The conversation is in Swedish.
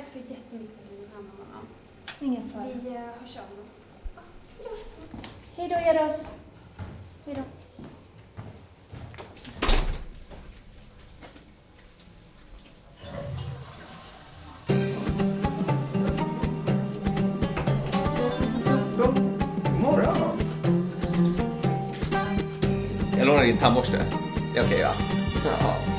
så jättemycket för din mamma. Ingen fara. Vi hörs av nu. Hej då, Eros. Hej då. Morgon. Jag lånar din tandborste. Det är okej, ja. Ja.